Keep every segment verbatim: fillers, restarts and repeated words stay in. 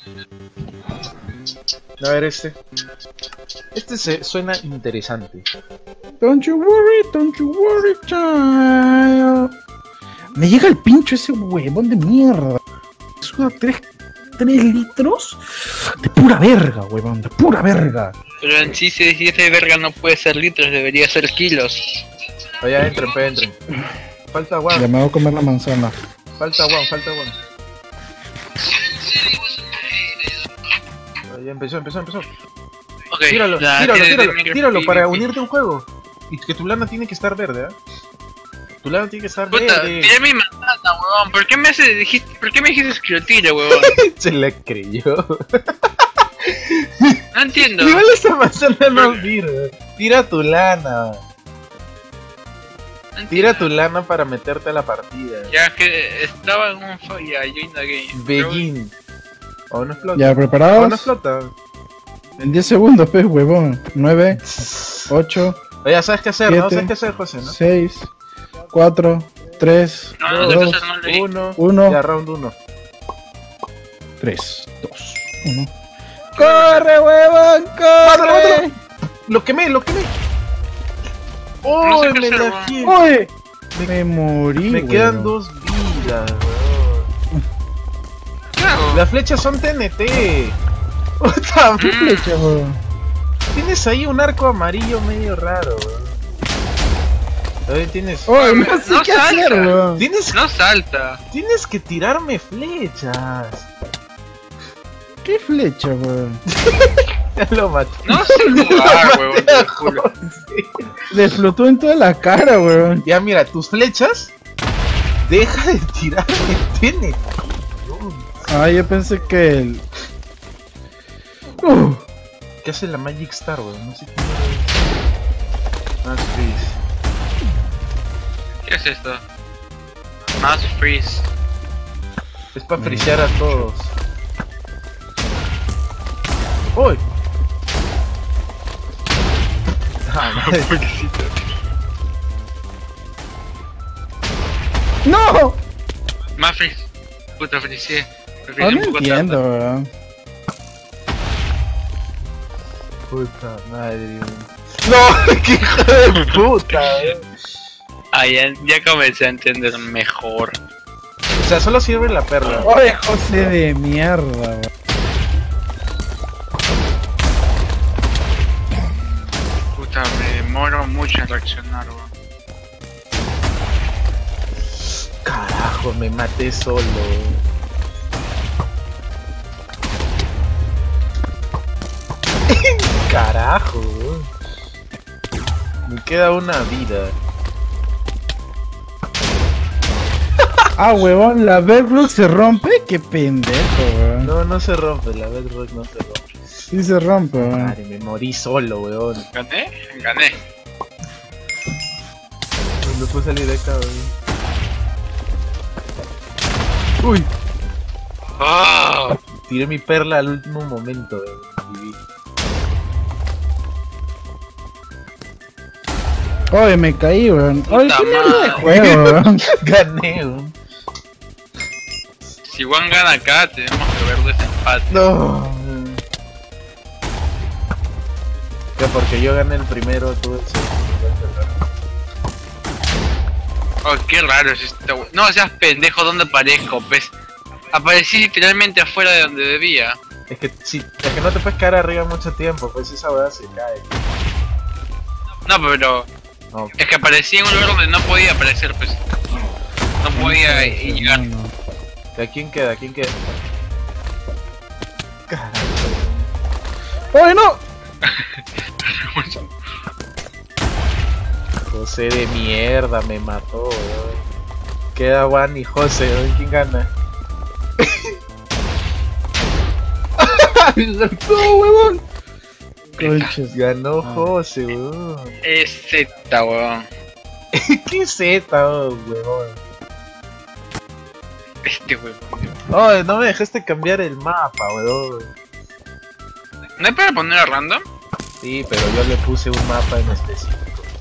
A ver este. Este se suena interesante. Don't you worry, don't you worry, child. Me llega el pincho ese huevón de mierda. Suda tres litros de pura verga, huevón, de pura verga. Pero en sí, si si ese verga no puede ser litros, debería ser kilos. Oye, entren, pues, entren. Falta Juan. Ya me voy a comer la manzana. Falta Juan, falta Juan. Ya empezó, empezó, empezó. Okay, tíralo, ya, tíralo, tiene- tíralo, tiene- tíralo tiene- para tiene- unirte a un juego. Y que tu lana tiene que estar verde, ¿eh? Tu lana tiene que estar Puta, verde. tiré mi manzana, huevón. ¿Por qué me hace, dijiste, ¿por qué me dijiste que lo tire, huevón? Se la creyó. No entiendo. Igual esta manzana no sirve. Tira tu lana. No entiendo. Tira tu lana para meterte a la partida. Ya que estaba en un fo- ya, join the game. Begin. O no explota. Ya, O no ¿preparados? explota. En diez segundos, pues, huevón. nueve, ocho, Oye, ¿sabes qué hacer? ¿No? Siete. ¿Sabes qué hacer, José? ¿No? seis, cuatro, tres, No, no, dos, no, no, no leí. Uno. uno. Ya, round uno. tres, dos, uno. ¡Corre, huevón! ¡Mátalo, ¡Corre! mátalo! Lo quemé, lo quemé. ¡Oh! No sé qué me hacer, la weón. quie- ¡Uy! Me morí, Me quedan huevón. dos vidas, weón. ¿Qué hago? Las flechas son T N T. Puta, ¿Qué flecha, huevón? tienes ahí un arco amarillo medio raro, weón. A ver, tienes. ¡Uy! No sé No qué salta. hacer, huevón. Tienes, No salta. tienes que tirarme flechas. ¿Qué flecha, huevón? Ya lo maté. No sé jugar, huevón. te lo juro. Le flotó en toda la cara, huevón. Ya mira, tus flechas. Deja de tirarme T N T. Ah, yo pensé que el... Uh, ¿Qué hace la Magic Star, weón? No sé quién es. Max Freeze. ¿Qué es esto? Más freeze. Es para frisear a todos. ¡Uy! Ah, madre. ¡No! Más freeze. Puta, freeze. Ah, no entiendo, weón. Puta madre. ¡No! ¡Qué hijo de puta! eh. Ah, ya, ya comencé a entender mejor. O sea, solo sirve la perla. Oye, José de mierda, weón. Puta, me demoro mucho en reaccionar, weón. Carajo, me maté solo. Carajo. Me queda una vida. Ah, huevón, la Bedrock se rompe. Qué pendejo, weón. No, no se rompe, la Bedrock no se rompe. Sí se rompe, weón. Madre, me morí solo, weón. ¿Gané? Gané. No puedo salir de acá, weón. Uy, ¡Oh! tiré mi perla al último momento, weón. Viví. Oye, me caí, weón. Oye, Puta qué mierda de madre. juego, weón. Gané, weón. Si Juan gana acá, tenemos que ver desempate. No. Que porque yo gané el primero, tú el segundo. Oh, qué raro es esto. we- No seas pendejo, ¿dónde aparezco? Pues aparecí literalmente afuera de donde debía. Es que si, es que no te puedes quedar arriba mucho tiempo, pues esa weá se cae. No, pero No, es que aparecí en un lugar donde no podía aparecer, pues. No podía eh, llegar. No, no. ¿a quién queda? ¿A quién queda? Carajo. ¡Oye, no! José de mierda me mató, weón. Queda Juan y José, weón. ¿Quién gana? ¡No, huevón! Conches. Ganó Ah. José, weón. Es Z, weón. ¿Qué es esta, oh, weón? Este weón. Oh, no me dejaste cambiar el mapa, weón. ¿No hay para poner a random? Sí, pero yo le puse un mapa en específico.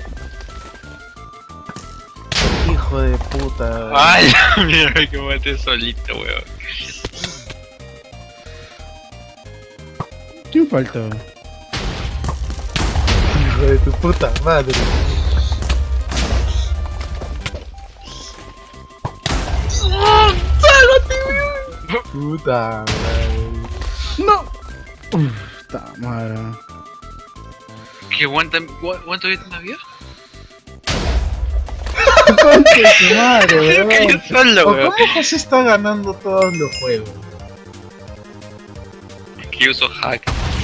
Hijo de puta. Ay, mira que maté solito, weón. ¿Quién falta? Hijo de tu puta madre. ¡Sálvate, weón! Puta madre. ¡No! Uf, puta madre. ¿Qué aguanta? ¿Cuánto vida tiene la vida? Concha su madre, Creo que yo weón. solo, ¿O weón. cómo José está ganando todos los juegos? Que uso hack.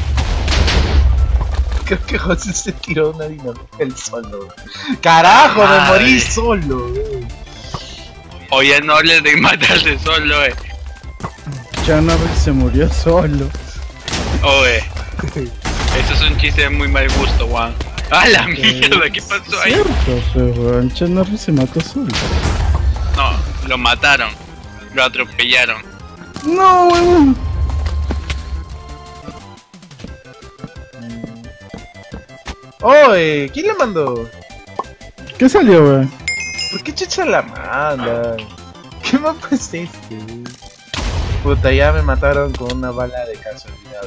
Creo que José se tiró una dinamita él solo. ¡Carajo! Me Madre. morí solo, weón. Oye, no hables de matarse solo, eh. Chernobyl se murió solo. Oye, eso es un chiste de muy mal gusto, Juan. ¡Ah, la mierda! ¿Qué pasó ahí? Cierto, pero weón, Chernobyl se mató solo. No, lo mataron. Lo atropellaron. No, weón. Oye, ¿quién le mandó? ¿Qué salió, weón? ¿Por qué chucha la manda? ¿Qué mapa es este? Puta, ya me mataron con una bala de casualidad.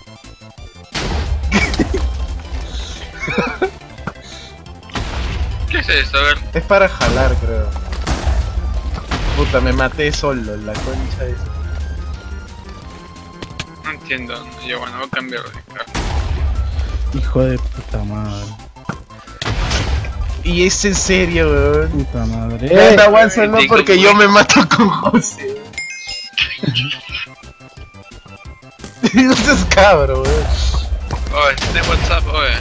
¿Qué es esto? A ver. Es para jalar, creo. Puta, me maté solo, la concha es. No entiendo. Yo, bueno, voy a cambiar de carta. Hijo de puta madre. Y es en serio, weón. Puta madre. Me Eh, da Wanson, no digo, porque güey. yo me mato con José. No seas cabro, weón. Oye, este WhatsApp, oye.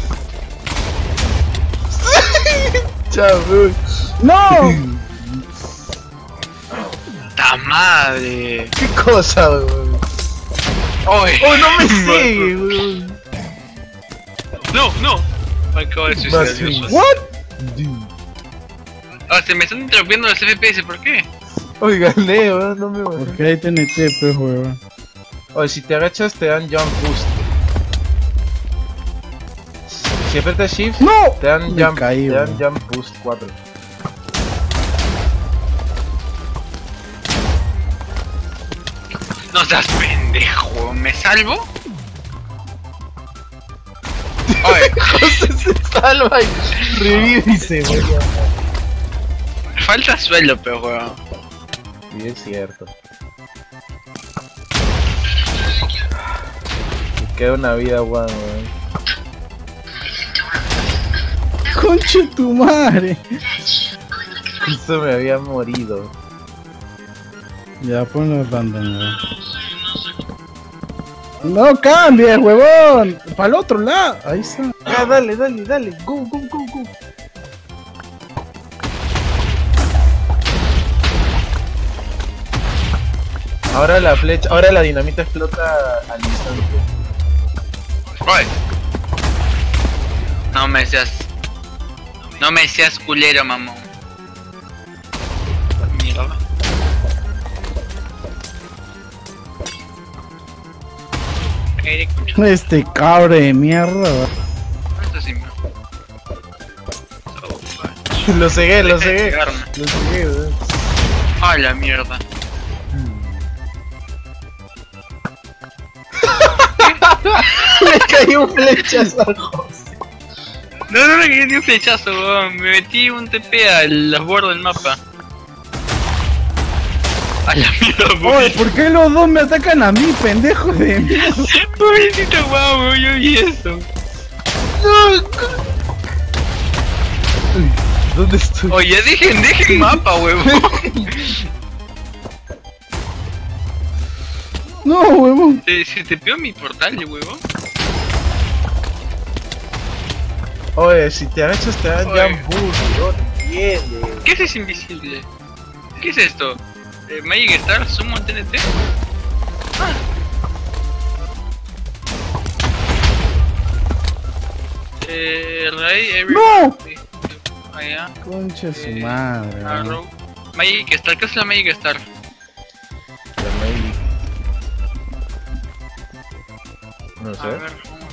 Chao, weón. ¡No! ¡Ta madre! ¿Qué cosa, weón? Oye. Oh, no me sigue, weón. No, no. Me acabo de suicidar Más yo sí. solo. ¿What? Ah, se me están interrumpiendo los F P S, ¿por qué? Oye, gané, weón, no me voy. Porque hay T N T, pues, weón. Oye, si te agachas te dan jump boost. Si aprietas shift, ¡No! te dan Me jump, caí, te dan weón. jump boost cuatro. No seas pendejo, ¿me salvo? Oye, José se salva y revive y se muere. falta suelo, pero weón. Sí, es cierto. Me queda una vida, weón, weón. Conche tu madre. Justo me había morido. Ya, ponlo random, weón. No cambies, huevón. Para el otro lado. Ahí está. Ah, dale, dale, dale. Go, go, go, go. Ahora la flecha, ahora la dinamita explota al instante. Oye. No me seas. No me seas culero, mamón. Mierda. Aire concha. Este cabre de mierda, weón. Esto sí me. Oh, fuck. Lo cegué, lo Deja de cegué. pegarme. Lo cegué, weón. Ah, la mierda. Le cayó un flechazo al José. No, no me quería ni un flechazo, weón. Me metí un T P a los bordos del mapa. A la mierda, Oye, weón. ¿por qué los dos me atacan a mí, pendejo de mierda? Pobrecito guau, weón, yo vi eso. ¿Dónde estoy? Oye, dejen, dejen mapa, weón. No, huevón. Se, se te peó mi portal, weón. Oye, si te agachas te dan Oye. jump boost, no entiendes. ¿Qué es ese invisible? ¿Qué es esto? Eh, Magic Star, Sumo T N T. Ah. Eh, Ray, Every... ¡No! Allá. Concha su Eh, madre, weón. Arrow. Magic Star, ¿qué es la Magic Star? La Magic. No A sé. ver, vamos.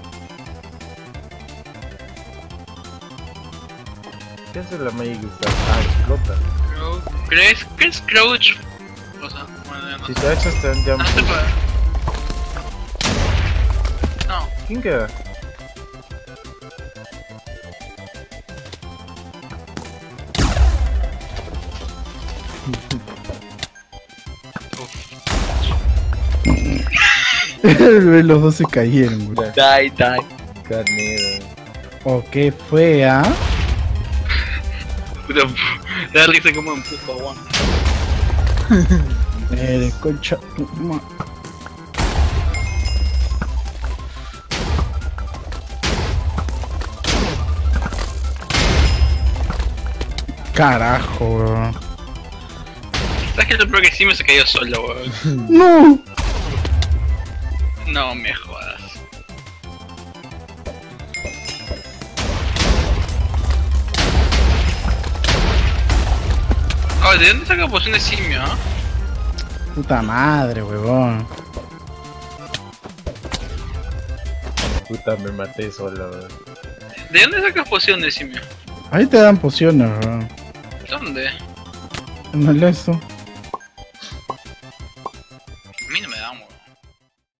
¿Qué hace la Magic Star? Ah, explota. Crow- ¿Crees? ¿Qué es Crouch? O sea, bueno, ya no Si sé. te agachas te dan jump Ah, boost. te puede- no. ¿Quién queda? Los dos se cayeron, güey. Die, die. Carnero. ¿O qué fue, ah? Puta, da risa como empujo, Juan. Eh, concha tu ma- Carajo, weón. ¿Sabes que lo peor que sí me se cayó solo, weón? No. No me jodas. Oh, ¿de dónde saca poción de simio, ah? Puta madre, weón. Puta, me maté solo, weón. ¿De dónde sacas poción de simio? Ahí te dan pociones, weón. ¿Dónde? En el eso.